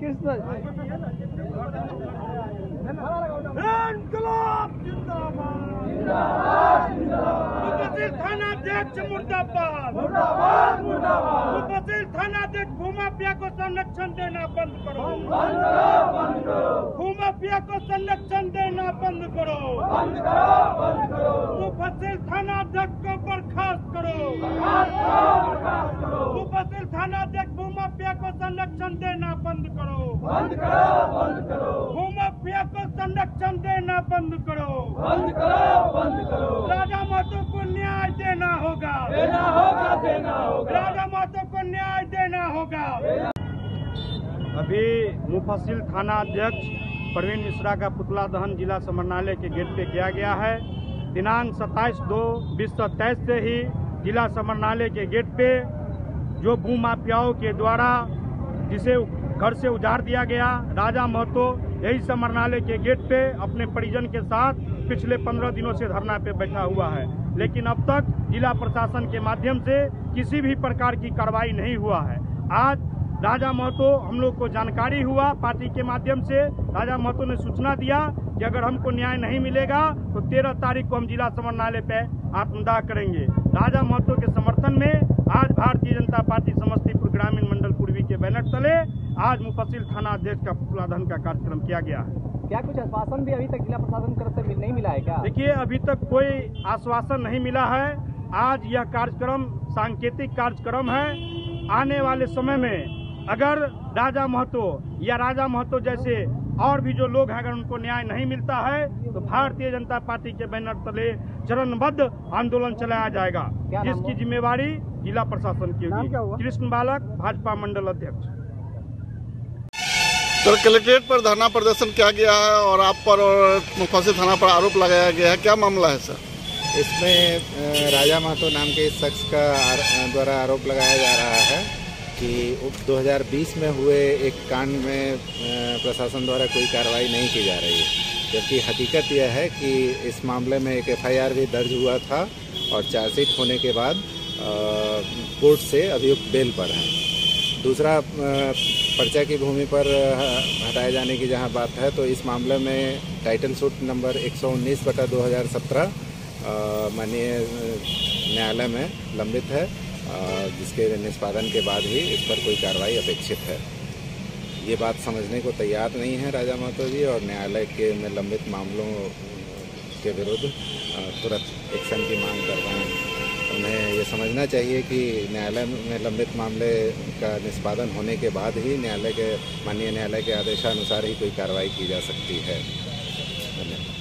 कृष्ण उपस्थित थानाध्यक्ष मुर्दाबाद, उपस्थित थानाध्यक्ष भूमाफिया को संरक्षण देना बंद करो, भूमाफिया को संरक्षण देना बंद करो, उपस्थित थानाध्यक्ष को बर्खास्त करो, उपस्थित थानाध्यक्ष भूमाफिया को संरक्षण देना बंद करो, भूमाफिया को संरक्षण देना बंद करो, राजा महतो को न्याय देना होगा, राजा महतो को न्याय देना होगा। अभी मुफस्सिल थाना अध्यक्ष प्रवीण मिश्रा का पुतला दहन जिला समरणालय के गेट पे किया गया है। दिनांक 27/2/2023 से ही जिला समरणालय के गेट पे जो भूमाफियाओं के द्वारा जिसे घर से उजाड़ दिया गया, राजा महतो यही समरणालय के गेट पे अपने परिजन के साथ पिछले 15 दिनों से धरना पे बैठा हुआ है, लेकिन अब तक जिला प्रशासन के माध्यम से किसी भी प्रकार की कार्रवाई नहीं हुआ है। आज राजा महतो हम लोग को जानकारी हुआ पार्टी के माध्यम से, राजा महतो ने सूचना दिया कि अगर हमको न्याय नहीं मिलेगा तो 13 तारीख को हम जिला समरणालय पे आत्मदाह करेंगे। राजा महतो के समर्थन में आज भारतीय जनता पार्टी समस्तीपुर ग्रामीण मंडल पूर्वी के बैनर तले आज मुफस्सिल थाना अध्यक्ष का पुतला दहन का कार्यक्रम किया गया है। क्या कुछ आश्वासन भी अभी तक जिला प्रशासन की तरफ से नहीं मिला है क्या? देखिए, अभी तक कोई आश्वासन नहीं मिला है। आज यह कार्यक्रम सांकेतिक कार्यक्रम है। आने वाले समय में अगर राजा महतो या राजा महतो जैसे और भी जो लोग हैं अगर उनको न्याय नहीं मिलता है तो भारतीय जनता पार्टी के बैनर तले चरणबद्ध आंदोलन चलाया जाएगा, जिसकी जिम्मेवारी जिला प्रशासन की होगी। कृष्ण बालक, भाजपा मंडल अध्यक्ष। सर, कलेक्ट्रेट पर धरना प्रदर्शन किया गया है और आप पर और मुफस्सिल थाना पर आरोप लगाया गया है, क्या मामला है सर? इसमें राजा महतो नाम के इस शख्स का द्वारा आरोप लगाया जा रहा है कि 2020 में हुए एक कांड में प्रशासन द्वारा कोई कार्रवाई नहीं की जा रही है, जबकि हकीकत यह है कि इस मामले में एक FIR भी दर्ज हुआ था और चार्जशीट होने के बाद कोर्ट से अभियुक्त बेल पर हैं। दूसरा, पर्चा की भूमि पर हटाए जाने की जहां बात है तो इस मामले में टाइटल सूट नंबर 119/2017 माननीय न्यायालय में लंबित है, जिसके निष्पादन के बाद ही इस पर कोई कार्रवाई अपेक्षित है। ये बात समझने को तैयार नहीं है राजा महतो जी और न्यायालय के में लंबित मामलों के विरुद्ध तुरंत एक्शन की मांग कर रहे हैं। उन्हें ये समझना चाहिए कि न्यायालय में लंबित मामले का निष्पादन होने के बाद ही माननीय न्यायालय के आदेशानुसार ही कोई कार्रवाई की जा सकती है। धन्यवाद।